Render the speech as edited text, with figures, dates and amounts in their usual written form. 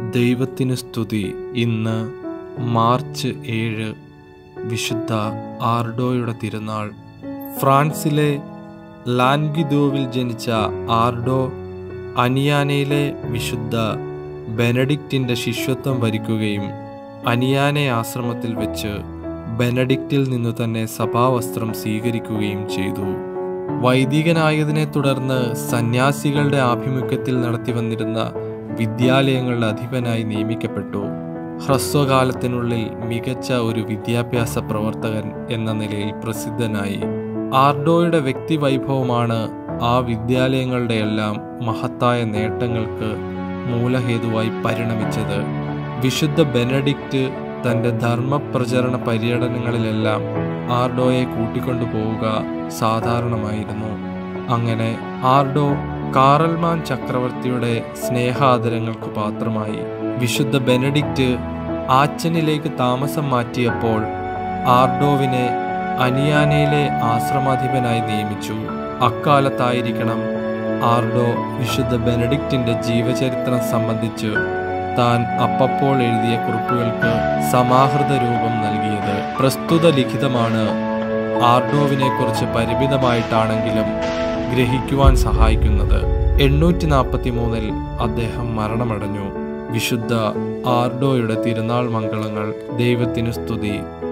ദൈവത്തിനു സ്തുതി. ഇന്ന് മാർച്ച് 7 വിശുദ്ധ ആർഡോയുടെ തിരുനാൾ. ഫ്രാൻസിലെ ലാൻഗ്വിദോവിൽ ജനിച്ച ആർഡോ അനിയാനയിലെ വിശുദ്ധ ബെനഡിക്റ്റിൻ്റെ ശിഷ്യത്വം വരിക്കുകയും അനിയാനെ ആശ്രമത്തിൽ വെച്ച് ബെനഡിക്റ്റിൽ നിന്നു തന്നെ സഭാവസ്ത്രം സ്വീകരിക്കുകയും ചെയ്തു. വൈദികനായതിനെ തുടർന്ന് സന്യാസികളുടെ ആഭിമുഖ്യത്തിൽ നടത്തി വന്നിരുന്ന വിദ്യാലയങ്ങളുടെ അധിപനായി നിയമിക്കപ്പെട്ടു. ഹ്രസ്വകാലത്തിനുള്ളിൽ മികച്ച ഒരു വിദ്യാഭ്യാസ പ്രവർത്തകൻ എന്ന നിലയിൽ പ്രസിദ്ധനായി. ആർഡോയുടെ വ്യക്തിവൈഭവമാണ് ആ വിദ്യാലയങ്ങളുടെ എല്ലാം മഹത്തായ നേട്ടങ്ങൾക്ക് മൂലഹേതുവായി പരിണമിച്ചത്. വിശുദ്ധ ബെനഡിക്റ്റ് തൻ്റെ ധർമ്മപ്രചരണ പര്യടനങ്ങളിലെല്ലാം ആർഡോയെ കൂട്ടിക്കൊണ്ടുപോവുക സാധാരണമായിരുന്നു. അങ്ങനെ ആർഡോ കാറൽമാൻ ചക്രവർത്തിയുടെ സ്നേഹാദരങ്ങൾക്ക് പാത്രമായി. വിശുദ്ധ ബെനഡിക്റ്റ് ആച്ചനിലേക്ക് താമസം മാറ്റിയപ്പോൾ ആർഡോവിനെ അനിയാനയിലെ ആശ്രമാധിപനായി നിയമിച്ചു. അക്കാലത്തായിരിക്കണം ആർഡോ വിശുദ്ധ ബെനഡിക്റ്റിൻ്റെ ജീവചരിത്രം സംബന്ധിച്ച് താൻ അപ്പപ്പോൾ എഴുതിയ കുറിപ്പുകൾക്ക് സമാഹൃത രൂപം നൽകിയത്. പ്രസ്തുത ലിഖിതമാണ് ആർഡോവിനെക്കുറിച്ച് പരിമിതമായിട്ടാണെങ്കിലും ഗ്രഹിക്കുവാൻ സഹായിക്കുന്നത്. 843 അദ്ദേഹം മരണമടഞ്ഞു. വിശുദ്ധ ആർഡോയുടെ തിരുനാൾ മംഗളങ്ങൾ. ദൈവത്തിനു സ്തുതി.